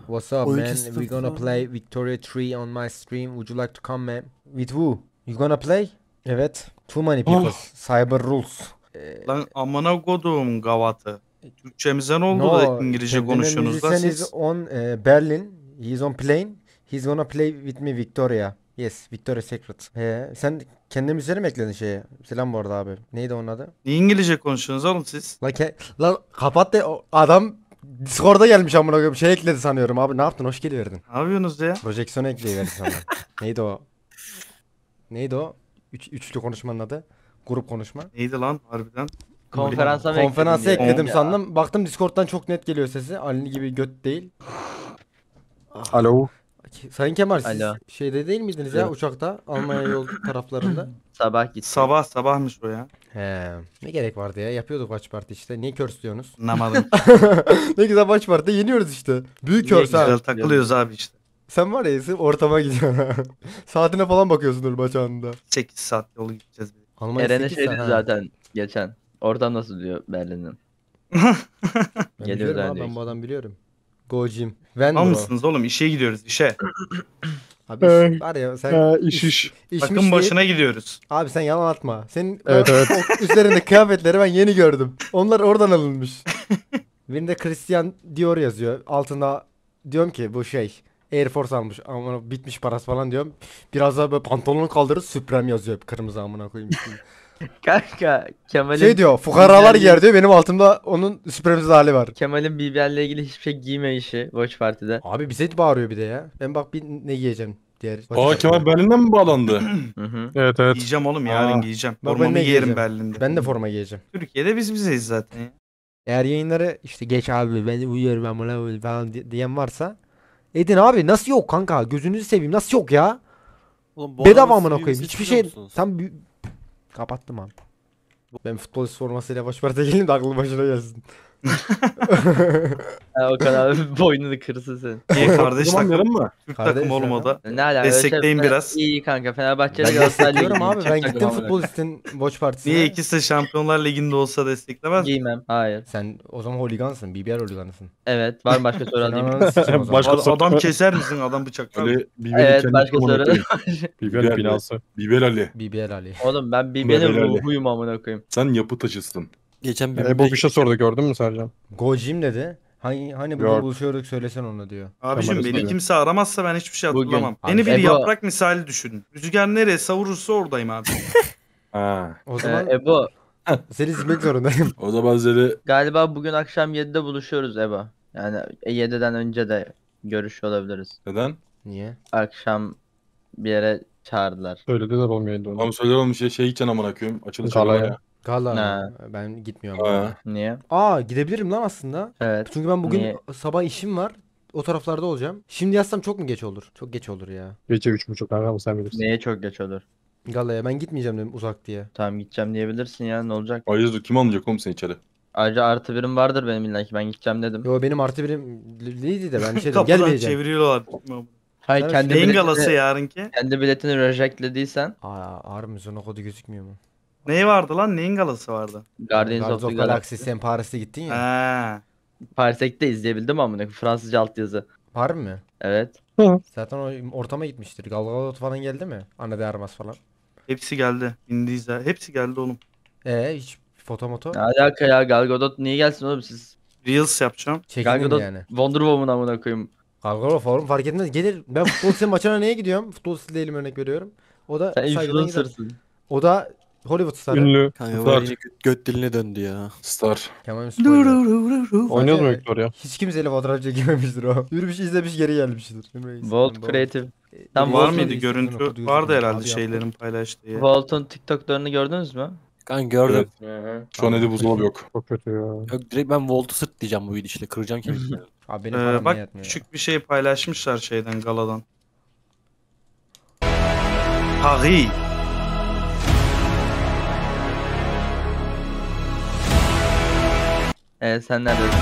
What's up, man? 12 We gonna falan. play Victoria 3 on my stream. Would you like to come, man? With who? You gonna play? Evet. Too many people. Cyber rules. Lan amına koduğum gavatı. Türkçemize ne oldu da No, İngilizce kendine konuşuyorsunuz da musician is siz? on Berlin. He is on plane. He's gonna play with me Victoria. Yes, Victoria Secret. Sen kendi müziğini mi ekledin şeye? Selam bu arada abi. Neydi onun adı? Niye İngilizce konuşuyorsunuz oğlum siz? Lan kapat de adam Discord'a gelmiş amına koyayım. Şey ekledi sanıyorum abi. Ne yaptın? Hoş geliverdin. Ne yapıyorsunuz ya? Projeksiyonu ekleyiverdi sana. Neydi o? Neydi o? Üçlü konuşmanın adı. Grup konuşma. Neydi lan harbiden? Konferansa mı Konferansa ekledin diye. ekledim Ya. sandım. Baktım Discord'dan çok net geliyor sesi. Ali gibi göt değil. Alo. Sayın Kemal siz Alo. şeyde değil miydiniz ya Evet. uçakta? Almanya yol taraflarında. Sabah gittim. Sabahmış o ya. He. Ne gerek vardı ya? Yapıyorduk watch party işte. Niye körsüyorsunuz? Anlamadım. Ne güzel watch party yeniyoruz işte. Büyük Niye körs ha. Güzel takılıyoruz abi işte. Sen var ya sırf ortama gidiyorsun. Saatine falan bakıyorsundur maç anında. 8 saat yolu gideceğiz. Almanya Eren'e 8 şey saat, dedi ha. zaten geçen. Oradan nasıl diyor Berlin'in. Ben Geliyoruz biliyorum abi, yani. ben bu adamı biliyorum. Go Jim. Van Tamam bro. mısınız oğlum? İşe gidiyoruz işe. Abi var ya sen İş. işmiş Takım değil. başına gidiyoruz. Abi sen yalan atma. Senin Evet, evet. o üzerinde kıyafetleri ben yeni gördüm. Onlar oradan alınmış. Birinde Christian Dior yazıyor. Altında diyorum ki bu şey Air Force almış ama bitmiş parası falan diyorum. Biraz daha böyle pantolonu kaldırıp Supreme yazıyor kırmızı amına koyayım. Kanka Kemal'in Şey diyor fukaralar giyer diyor benim altımda onun Supreme'siz hali var. Kemal'in BBL'le ilgili hiçbir şey giymeyişi Watch Party'de. Abi bize bağırıyor bir de ya. Ben bak bir ne giyeceğim diğer. Aa Kemal Berlin'den mi bağlandı? Hı hı. Evet evet. Giyeceğim oğlum yarın Aa. giyeceğim. Bak ben Formamı ne giyerim giyeceğim? Berlin'de. Ben de forma giyeceğim. Türkiye'de biz bizeyiz zaten ya. Eğer yayınları işte geç abi ben uyuyorum ben buna falan diyen varsa edin abi nasıl yok kanka gözünüzü seveyim nasıl yok ya Oğlum, bu bedava adamın amına CV'ni koyayım hiçbir seçiyor şey musunuz? tam kapattım abi. Ben futbolist formasıyla baş parta geleyim de aklım başına gelsin. Ha, o kadar boynunu kırsın sen. İyi kardeş Tamam takım. yarın mı? Türk Kardeş takım oğlum ya. o da. Ne alaka? Destekleyin Öyle şey- biraz. İyi kanka Fenerbahçe'yle Ben Galatasaray'la destekliyorum abi ben ilgili gittim takım futbolistin watch partisine. Niye ikisi de Şampiyonlar Ligi'nde olsa desteklemez mi? giymem. Hayır. Sen o zaman holigansın BBR holiganısın. Evet. Var mı başka soru Sen alayım? ananı sikeyim o zaman. Başka soru. Adam keser misin? Adam bıçaklar mı? Öyle Bibel'i Evet kendi başka takımına soru. koyayım. Biber binası. Bibel Ali. BBR Ali. Oğlum ben Helal BBL'in Ali. ruhuyum amına koyayım. Sen yapı taşısın. Geçen bir bir şey sordu gördün mü Sercan? Go Jim dedi. Hani bugün Yok. buluşuyorduk söylesen onu diyor. Abicim Kemal beni Öztürk. kimse aramazsa ben hiçbir şey Bugün. hatırlamam. Abi, Beni bir Ego- yaprak misali düşünün. Rüzgar nereye savurursa oradayım abi. Ha. O zaman Ebo seni izlemek zorundayım. O da bazıları galiba bugün akşam 7'de buluşuyoruz Ebo. Yani 7'den önce de görüşüyor olabiliriz. neden? Niye? Akşam bir yere çağırdılar. Söylediler olmuyordu onu. Ama söyler olmuş ya şey gideceksin amına koyayım. Açılış Galaya. var ya. Gala. Ne? Ben gitmiyorum. Ha. Niye? Gidebilirim lan aslında. Evet. Çünkü ben bugün Niye? sabah işim var. O taraflarda olacağım. Şimdi yazsam çok mu geç olur? Çok geç olur ya. Gece 3.30 kanka mı sen bilirsin. Neye çok geç olur? Galaya ben gitmeyeceğim dedim uzak diye. Tamam gideceğim diyebilirsin ya ne olacak? Hayırdır kim alınacak oğlum seni içeri? Ayrıca artı birim vardır benim illa ki ben gideceğim dedim. Yo benim artı birim neydi de ben şey dedim Kapıdan gelmeyeceğim. çeviriyorlar. Hayır Evet, kendi Neyin biletini, galası yarınki? kendi biletini rejectlediysen Ağrı mı o kodu gözükmüyor mu? Neyi vardı lan? Neyin galası vardı? Guardians Guardians of the of Galaxy Galaxy. sen Paris'te gittin ya. Ha. Paris'te izleyebildim amına koyayım. Fransızca altyazı. Paris mi? Evet. Zaten o ortama gitmiştir. Gal Gadot falan geldi mi? Ana de Armas falan. Hepsi geldi. İndiyiz ha. Hepsi geldi oğlum. Hiç foto moto Ne alaka ya Gal Gadot niye gelsin oğlum siz? Reels yapacağım. Gal çekildin Gadot yani. Wonder Woman amına koyayım. Gal Gadot falan fark etmez. Gelir ben futbol sitenin maçına neye gidiyorum? Futbol site değilim örnek veriyorum. O da Sen saygıdan gider. influencer'sın. O da Hollywood starı. Ünlü. Kanka Star. bu yine göt diline döndü ya. Star. Kemal spoiler. Oynuyoruz mu Sadece Victoria? Hiç kimseyle fotoğraf çekememiştir o. Yürümüş izlemiş geri gelmiştir. Volt Creative. Tam Var Volt'un- mıydı görüntü? Vardı herhalde şeylerin paylaştığı. ya. Volt'un TikTok'larını gördünüz mü? Kanka gördüm. Şu an evde buzdolabı yok. Çok kötü ya. Yok direkt ben Volt'u sırtlayacağım bu gidişle. Kıracağım kemikleri. Abi benim param niye Bak yetmiyor ya? küçük bir şey paylaşmışlar şeyden galadan. Paris. Sen neredesin?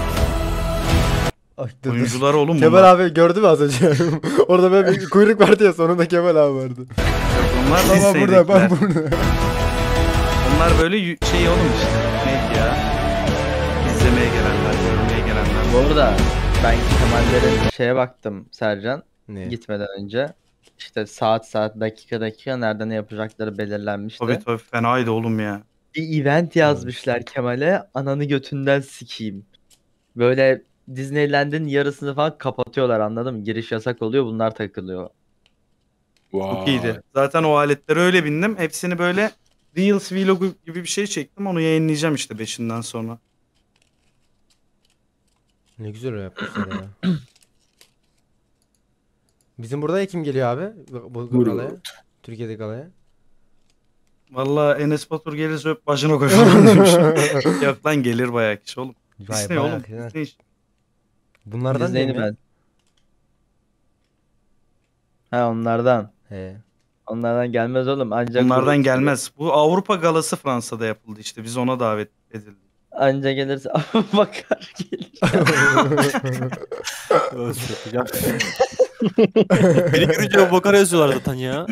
Ay, dur. Oyuncular oğlum bunlar. Kemal abi gördü mü az önce? Orada böyle bir kuyruk vardı ya sonunda Kemal abi vardı. Onlar Baba burada ben lisedeydiler. burada. Onlar böyle şey oğlum işte. Neydi ya? İzlemeye gelenler, görmeye gelenler. Bu arada Ben Kemal'lerin şeye baktım Sercan Ne? gitmeden önce. İşte saat dakika nerede ne yapacakları belirlenmişti. Tabii fenaydı oğlum ya. Bir event yazmışlar Kemal'e. Ananı götünden sikeyim. Böyle Disneyland'in yarısını falan kapatıyorlar, anladın mı? Giriş yasak oluyor, bunlar takılıyor. Çok iyiydi. Zaten o aletlere öyle bindim. Hepsini böyle Reels vlogu gibi bir şey çektim. Onu yayınlayacağım işte 5'inden sonra. Ne güzel yapmışlar ya. Bizim burada kim geliyor abi? Bu galaya. Türkiye'deki galaya. Vallahi Enes Batur gelirse öp başına koy falan demiş. Yok lan gelir bayağı kişi oğlum. Vay Disney bayağı oğlum. güzel. Disney iş. Bunlardan Disney'ni değil mi? ben. Ha, onlardan. He. Onlardan gelmez oğlum. Ancak Onlardan bu- gelmez. Bu Avrupa Galası Fransa'da yapıldı işte. Biz ona davet edildik. Anca gelirse bakar gelir. Sırtlayacağım. Biri görünce o bakar yazıyorlar zaten ya.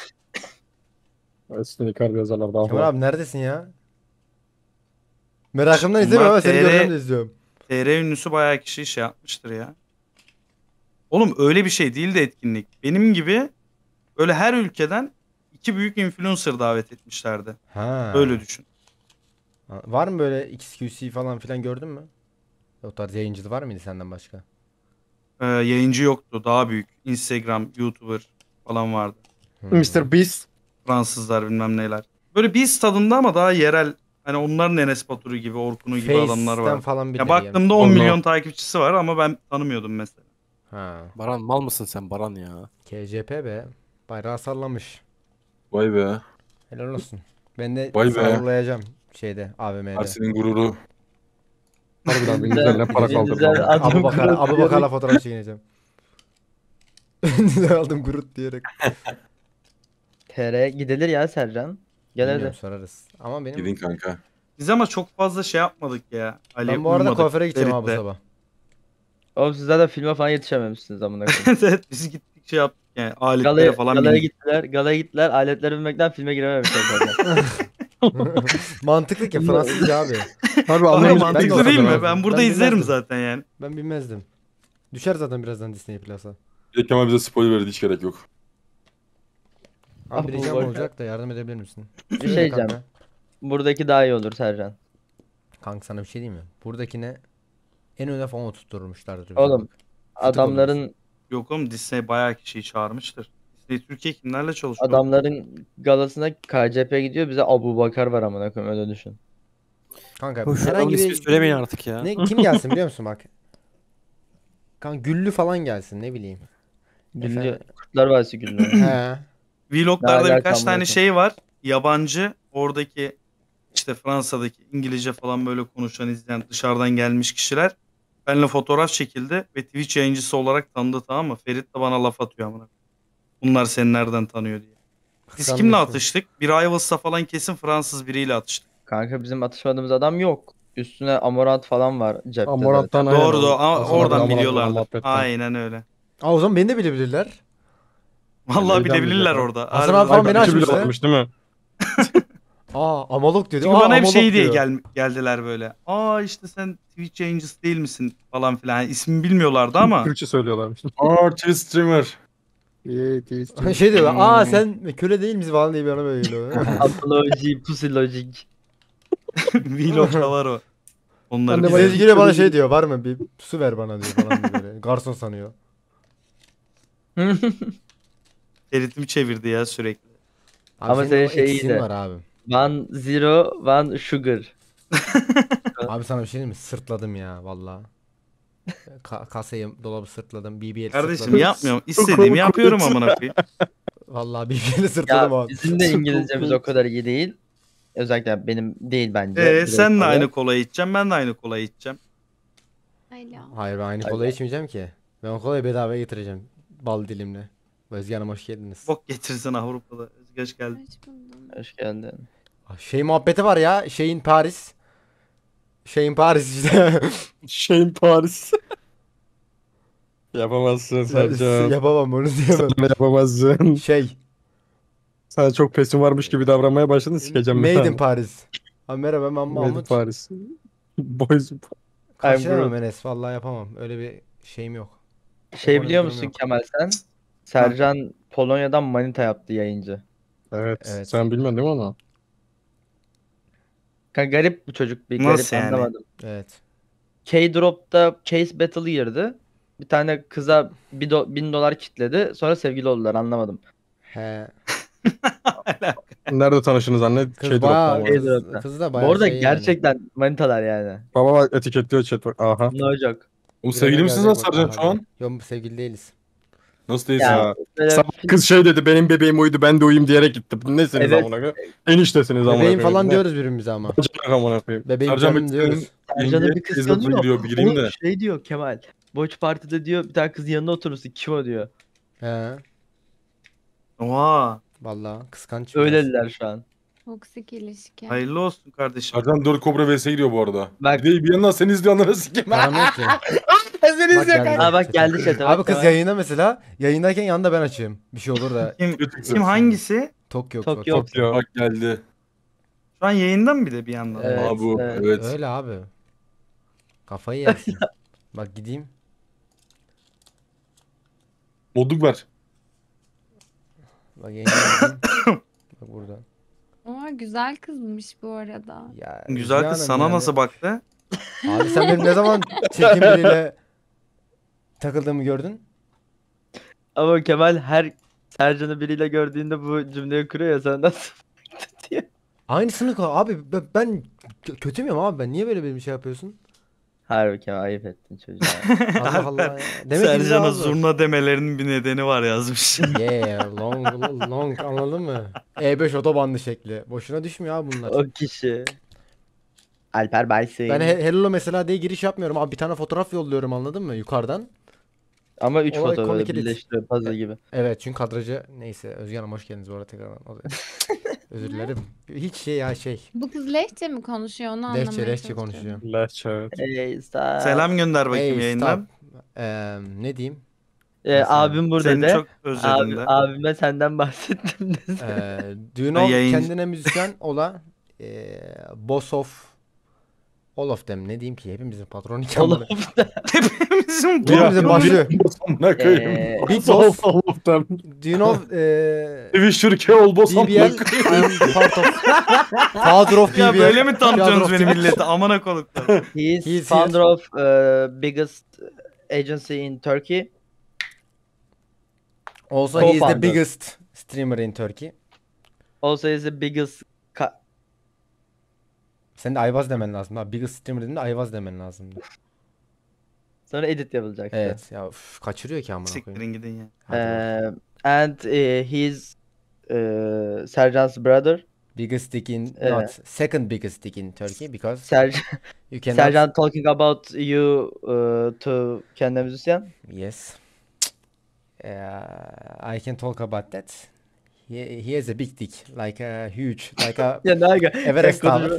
Üstüne Icardi yazarlar daha Kemal fazla. abi neredesin ya? Merakımdan Bunlar izlemiyorum ama seni TR göreceğim de izliyorum. TR ünlüsü bayağı kişi şey yapmıştır ya. Oğlum öyle bir şey değil de etkinlik. Benim gibi öyle her ülkeden 2 büyük influencer davet etmişlerdi. Ha. Öyle düşün. Var mı böyle XQC falan filan gördün mü? O tarz yayıncı var mıydı senden başka? Yayıncı yoktu. Daha büyük. Instagram, YouTuber falan vardı. Mr. Beast. Fransızlar bilmem neler. Böyle bir tadında ama daha yerel. Hani onların Enes Batur'u gibi, Orkun'u gibi adamlar Face'ten var. falan Ya birileri baktığımda 10 Onlar- milyon takipçisi var ama ben tanımıyordum mesela. Ha. Baran mal mısın sen Baran ya? KCP be. Bayrağı sallamış. Vay be. Helal olsun. Ben de Vay be. sallayacağım şeyde AVM'de. Ersin'in gururu. Harbiden bir güzel para Güzel kaldırdı. adam Abu Bakar'la fotoğraf çekineceğim. Ne aldım Groot diyerek. TR gidilir ya Sercan. Gel Bilmiyorum, hadi. sorarız. Ama benim Gidin kanka. Biz ama çok fazla şey yapmadık ya. Ali ben bu arada uyumadık kuaföre gideceğim abi bu Ferit'le. sabah. Oğlum siz zaten filme falan yetişememişsiniz amına koyayım. Evet biz gittik şey yaptık yani aletlere falan Galaya bindik. gittiler. Galaya gittiler. Aletlere binmekten filme girememişler zaten. Mantıklı ki Fransızca abi. Harbi Abi anlamayacak. Ben de mantıklı olsam değil mi? lazım. Ben burada Ben izlerim bilmezdim. zaten yani. Ben bilmezdim. Düşer zaten birazdan Disney Plus'a. Bir de Kemal bize spoiler verdi, hiç gerek yok. Abi bir Abu ricam Bakar. olacak da yardım edebilir misin? Bir şey diyeceğim. Kanka. Buradaki daha iyi olur Sercan. Kanka sana bir şey diyeyim mi? Buradakine en öne falan oturtturmuşlardır. bize Oğlum, bak. Adamların Yok oğlum Disney bayağı kişiyi çağırmıştır. Disney Türkiye kimlerle çalışıyor? adamların galasına KCP gidiyor, bize Abu Bakar var amına koyayım, öyle düşün. Kanka Şu adamın herhangi ismini bir söylemeyin artık ya. ne kim gelsin biliyor musun bak? Kanka Güllü falan gelsin ne bileyim. Güllü, Efendim? Kurtlar Vadisi Güllü. He. Vloglarda Ne birkaç alakam tane yok. şey var. Yabancı oradaki işte Fransa'daki İngilizce falan böyle konuşan izleyen dışarıdan gelmiş kişiler benimle fotoğraf çekildi ve Twitch yayıncısı olarak tanıdı, tamam mı? Ferit de bana laf atıyor amına. Bunlar seni nereden tanıyor diye. Biz kimle Kıskanmışsın. atıştık? Bir Rivals'ta falan kesin Fransız biriyle atıştık. Kanka bizim atışmadığımız adam yok. Üstüne Amorant falan var cepte zaten. Amorant'tan aynen. Doğru doğru. Hasan abi Oradan Amorant'tan biliyorlardı. muhabbetten. Aynen öyle. Aa o zaman beni de bilebilirler. Vallahi Neyden bilebilirler biliyor orada. Hasan abi Harbiden. falan beni Belki bile açmıştı. olmuş değil mi? Aa Amalok dedi. Çünkü Aa bana hep Amalok şey diye diyor. geldiler böyle. Aa işte sen Twitch yayıncısı değil misin falan filan. Yani ismimi bilmiyorlardı ama. Türkçe söylüyorlarmış. Twitch streamer. Şey diyorlar. Aa sen köle değil misin falan diye bana böyle geliyor. Apoloji, Pussy Logic. Vlog'da var o. Onları Ben de biz- bayağı- Sezgi geliyor bana şey diyor. Var mı bir su ver bana diyor falan diye böyle. Garson sanıyor. Ferit'imi çevirdi ya sürekli. Abi Ama senin senin o şey eksiğin iyiydi. var abi. One Zero, One Sugar. Abi sana bir şey diyeyim mi? Sırtladım ya valla. Kasayı dolabı sırtladım. BBL Kardeşim sırtladım. yapmıyorum. İstediğimi yapıyorum amına koyayım. Valla BBL'i sırtladım Ya abi. bizim de İngilizcemiz o kadar iyi değil. Özellikle benim değil bence. Direkt Sen de olarak. aynı kolayı içeceğim. Ben de aynı kolayı içeceğim. Alo. Hayır ben aynı kolayı içmeyeceğim ki. Ben o kolayı bedavaya getireceğim. Bal dilimle. Özge Hanım hoş geldiniz. Bok getirsin Avrupa'da. Özge hoş geldin. Hoş buldum. Hoş geldin. Şey muhabbeti var ya. Şeyin Paris. Şeyin Paris işte. Şeyin Paris. Yapamazsın Sercan. Yapamam onu diyemem. Sen de yapamazsın. Şey. Sana çok pesin varmış gibi davranmaya başladın, sikeceğim. Made in Paris. Abi merhaba ben Made in Mahmut. Paris. Boys. Karşılayamam Groot. Enes. Vallahi yapamam. Öyle bir şeyim yok. Şey Ekonomik biliyor durum musun yok. Kemal sen? Sercan Polonya'dan manita yaptı yayıncı. Evet. Evet. Sen bilmiyorsun değil mi onu? Garip bu çocuk, bir Nasıl garip yani? anlamadım. Evet. K-Drop'ta Chase Battle girdi. Bir tane kıza 1000 dolar kitledi. Sonra sevgili oldular, anlamadım. He. Nerede tanıştınız anne? Kız Şey bayağı drop'tan mı? kız da Bu bayağı arada şey yani. gerçekten manitalar yani. Baba bak etiketliyor chat bak. Aha. No joke. Oğlum Birazdan sevgili misiniz lan gelecek bak, Sercan aha. şu an? Yok sevgili değiliz. Nasıl değilsin? Ya, böyle Sabah kız şey dedi benim bebeğim uyudu ben de uyuyayım diyerek gitti. Nesiniz Evet. amına koyayım? Eniştesiniz amına koyayım. Bebeğim falan Ne? diyoruz birbirimize ama. Bacanak amına koyayım. Bebeğim Sercan canım diyoruz. Bekir'in Sercan'ı yengeye bir teyze okula kıskanıyor. gidiyor bir gireyim Oğlum de. şey diyor Kemal. Watch Party'de diyor bir tane kızın yanına oturursun. Kim o diyor. He. Oha. Vallahi kıskanç. biraz. Öylediler şu an. Toksik ilişki. Hayırlı olsun kardeşim. Sercan 4 Kobra vs gidiyor bu arada. Bak. Bir yandan seni izleyenlere sikeyim. Param yok ki. Seni Bak geldi. Aa bak geldi chat'e. Abi bak kız Kemal. yayında mesela. Yayındayken yanında ben açayım. Bir şey olur da. Kim hangisi? Tokyo. Tokyo. Tokyo. Bak geldi. Şu an yayında mı bir de bir yandan? Evet, Aa bu. evet. Evet. Öyle abi. Kafayı yersin. Bak gideyim. Modluk ver. Bak yayına gideyim. Bak burada. Ama güzel kızmış bu arada. Ya, Güzel Özge kız Hanım sana yani. nasıl baktı? Abi sen benim ne zaman çirkin biriyle takıldığımı gördün? Ama Kemal her Sercan'ı biriyle gördüğünde bu cümleyi kuruyor ya, sen nasıl diyor. Aynısını abi ben kötü müyüm abi ben niye böyle bir şey yapıyorsun? Harbi Kemal ayıp ettin çocuğa. Allah Allah ya. Demek ki bize Sercan'a az var. zurna demelerinin bir nedeni var yazmış. Yeah long anladın mı? E5 otobandı şekli. Boşuna düşmüyor abi bunlar. O kişi. Alper Baysin. Ben hello mesela diye giriş yapmıyorum abi bir tane fotoğraf yolluyorum anladın mı yukarıdan. Ama 3 Olay foto böyle komik edit. birleştiriyor puzzle gibi. Evet çünkü kadrajı neyse Özge Hanım hoş geldiniz bu arada tekrardan. Özür dilerim. Hiç şey ya şey. Bu kız lehçe mi konuşuyor onu anlamaya Lehçe çalışıyorum. konuşuyor. Lehçe evet. Hey, stop. Selam gönder bakayım Hey yayından. stop. Ne diyeyim? Abim burada Seni de. çok özledim de. Abime senden bahsettim de. Do you know Yayıncı- kendine müzisyen ola boss of all of them ne diyeyim ki hepimizin patronu ki Oğlum Hepimizin Bu bizim başı. Amına koyayım. Big Boss All of them. do you know Twitcher Keol boss amına BBL koyayım. I'm part of father of BBL. Ya böyle mi tanıtıyorsunuz Father of beni the- millete? Amına konuklar. He's He's founder of biggest agency in Turkey. Also he is the Co-founder. biggest streamer in Turkey. Also is the biggest Sen de Ayvaz demen lazım. Ha, biggest streamer dediğinde Ayvaz demen lazımdı. sonra edit yapılacak. Evet ya kaçırıyor ki amına koyayım. Siktirin gidin ya. Hadi bakalım. And he's Sercan's brother. Biggest dick in Evet. not second biggest dick in Turkey because Sercan, you cannot Sercan talking about you to kendi müzisyen. yes. I can talk about that. He has a big dick, like a huge, like a Ya ne aga? Everest Sen Tower.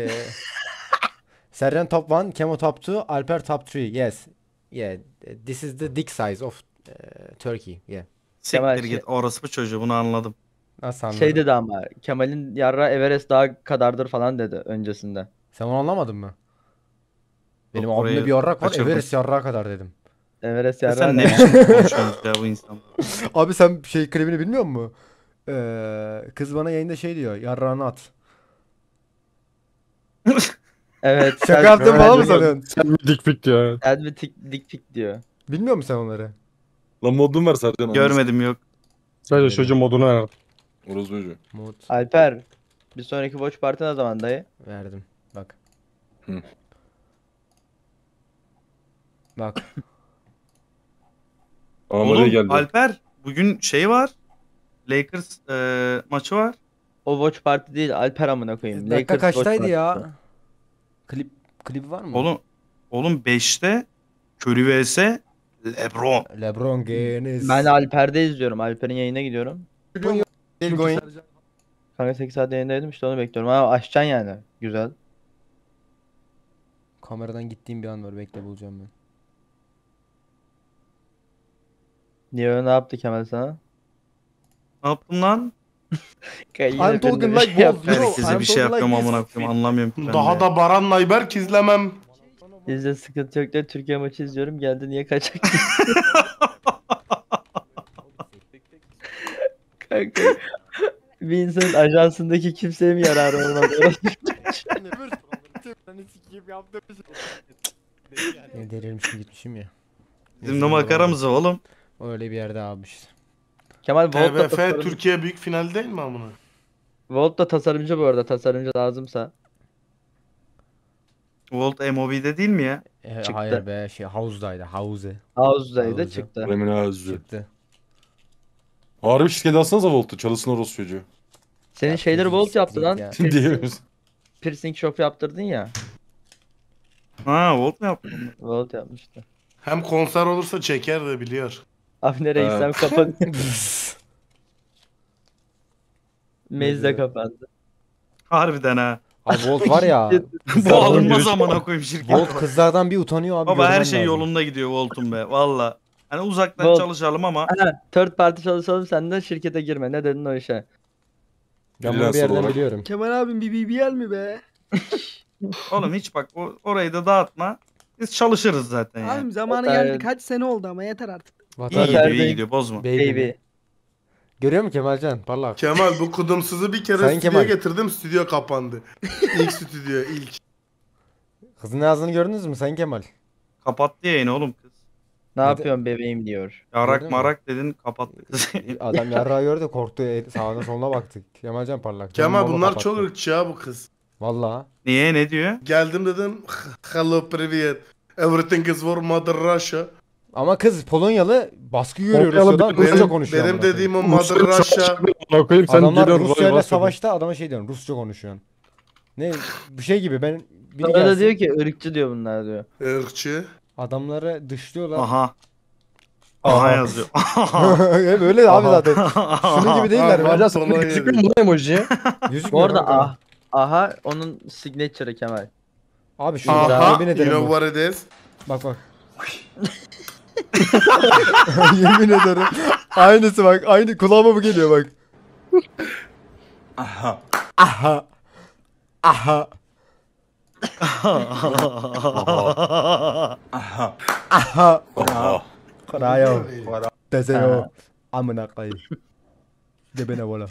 Sercan top 1, Kemo top 2, Alper top 3. Yes. Yeah, this is the dick size of Turkey. Yeah. Kemal Siktir şey- git. Orası bu çocuğu bunu anladım. Nasıl anladın? Şey dedi ama Kemal'in yarra Everest dağı kadardır falan dedi öncesinde. Sen onu anlamadın mı? Benim Yok, abimde orayı bir yarrak var. kaçırdım. Everest yarrağı kadar dedim. Everest Ya yarra sen ne? ne biçim konuşuyorsunuz ya bu insan? Abi sen şey klibini bilmiyor musun? Kız bana yayında şey diyor. Yarrağını at. Evet. Şaka yaptın falan mı sanıyorsun? Sen mi dik pik diyor. Sen bir dik tik diyor. Bilmiyor musun sen onları? Lan modun ver Sercan. Görmedim yok. Sadece çocuğun modunu ver. Orası çocuğu. Mood Alper bir sonraki Watch Party ne zaman dayı? verdim. Bak. Hı. Bak. Aa Maria Oğlum geldi. Alper bugün şey var. Lakers maçı var. O Watch Party değil Alper amına koyayım. Dakika Lakers Watch kaçtaydı ya? Party'si. Klibi var mı? Oğlum 5'te Curry vs LeBron. LeBron James. Ben Alper'de izliyorum. Alper'in yayına gidiyorum. Still going. Kanka 8 saat yayındaydım işte onu bekliyorum. Ama açacaksın yani. Güzel. Kameradan gittiğim bir an var. Bekle bulacağım ben. Niye ne yaptı Kemal sana? Ne yaptın lan? Yine I'm talking birine bir like şey balls. yaptı. Bro, Herkese I'm bir şey talking like yapıyorum this. amına koyayım anlamıyorum ki ben Daha de. da Baran Ayberk izlemem. Bizde sıkıntı yok diye Türkiye maçı izliyorum. Geldi niye kaçak? Kanka. Bir insanın ajansındaki kimseye mi yararı olmadı? Delirmişim gitmişim ya. Bizim de makaramız oğlum. Öyle bir yerde almış. Kemal Volt'ta TBF Türkiye büyük final değil mi amına? Volt da tasarımcı bu arada. Tasarımcı lazımsa. Volt MOB'de değil mi ya? Çıktı. Hayır be House'daydı. House'e Havuz'daydı Havuz'da. çıktı. Emin Özcü. çıktı. Harbi şirket alsanıza Volt'u. Çalışsın orası çocuğu. Senin şeyleri Volt yaptı lan. Ya. Diyemiyoruz. Piercing shop yaptırdın ya. Ha Volt mu yaptın? Volt yapmıştı. Hem konser olursa çeker de biliyor. Avni Reis'ten kapandı. Mez de kapandı. Harbiden ha. Abi Volt var ya. Bu alınmaz amına koyayım şirket. Volt kızlardan bir utanıyor abi. Baba her görmen şey lazım. yolunda gidiyor Volt'un be. Valla. Hani uzaktan Volt. çalışalım ama Ha, third party çalışalım sen de şirkete girme. Ne dedin o işe? Ben bunu bir Freelancer yerden olarak. biliyorum. Kemal abim bir BBL mi be? oğlum hiç bak orayı da dağıtma. Biz çalışırız zaten yani. Abim zamanı Evet. geldi. Kaç sene oldu ama yeter artık. İyi Vatan gidiyor iyi Bey. gidiyor bozma. baby. Baby. Görüyor musun Kemalcan? Parlak. Kemal bu kudumsuzu bir kere Sayın stüdyoya Kemal. getirdim, stüdyo kapandı. İlk stüdyo ilk. Kızın ağzını gördünüz mü Sayın Kemal? Kapattı yayını oğlum kız. Ne yapıyorsun bebeğim diyor. Yarak Gördün mü? marak dedin kapattı kız. Adam yarrağı gördü korktu sağına soluna baktık. Kemalcan parlak. Kemal Canım bunlar baba çok kapattı. ırkçı ya bu kız. Vallahi. Niye ne diyor? Geldim dedim hello привет. Everything is for Mother Russia. Ama kız Polonyalı baskı görüyor Polonyalı Rusya'dan. benim- Rusça konuşuyor. Benim amına koyayım. dediğim o Mother Russia. Ona koyayım sen Adamlar geliyorsun. Rusya ile vay vay. savaşta adama şey diyorsun. Rusça konuşuyorsun. Ne bir şey gibi ben biri Sonra da gelsin, diyor ki ırkçı diyor bunlar diyor. Irkçı. adamları dışlıyorlar. Aha. Aha yazıyor. Hep öyle abi zaten. Şunun gibi değiller mi? Aha. Sen gözükmüyor mu lan emoji? Bu Gözükmüyor arada kanka. aha onun signature'ı Kemal. Abi şu Aha. yemin You ederim. know bak. what it is? Bak bak. Yemin ederim. Aynısı bak. Aynı kulağıma bu geliyor bak. Aha. Aha. Aha. Aha. Karayo. Deseo. Amına koyayım. Debene vola.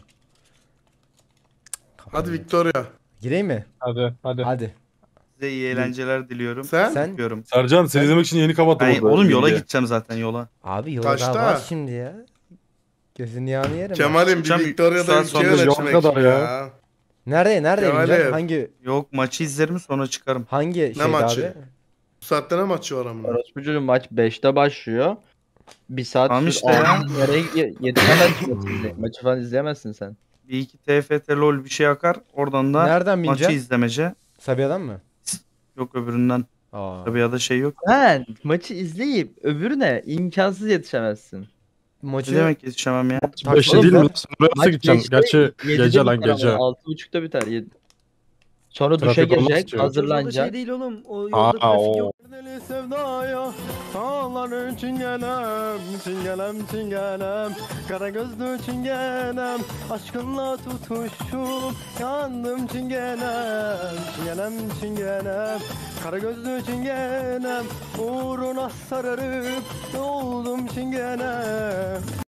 Hadi Victoria. Gireyim mi? Hadi hadi. Hadi. Size iyi eğlenceler diliyorum. Sen? Sen? Diyorum. Sercan seni izlemek için yeni kapattım. Ben, orada. oğlum yola Bilge. gideceğim zaten yola. Abi yola daha Kaçta? var şimdi ya. Gözün yağını yerim. Kemal'im bir Çıkacağım, Victoria'da saat ülke sonra yönetmek yok kadar ya. ya. Nerede Kemal'im. ineceksin? Yok maçı izlerim sonra çıkarım. Hangi şeydi maçı? abi? Bu saatte ne maçı var amına? Orospucuğum maç 5'te başlıyor. Bir saat Tamam sür- işte ya. Aa, nereye yetişemezsin. Maçı falan izleyemezsin sen. Bir iki TFT LOL bir şey akar. Oradan da Nereden maçı bineceksin? izlemece. Sabiha'dan mı? Yok öbüründen. Aa. Tabii ya da şey yok. Ha, maçı izleyip öbürüne imkansız yetişemezsin. Ne Maçı demek yetişemem ya? 5'te Oğlum değil mi? ben- Sen oraya nasıl gideceksin? Gerçi gece lan gece. 6.30'da biter. Sonra Trafik duşa olmaz girecek, ki. Yolda şey hazırlanacak. değil oğlum. O yolda Aa, trafik o. yok. Deli sevdaya sağların çingenem çingenem çingenem kara gözlü çingenem aşkınla tutuşup yandım çingenem çingenem çingenem kara gözlü çingenem uğruna sararıp oldum çingenem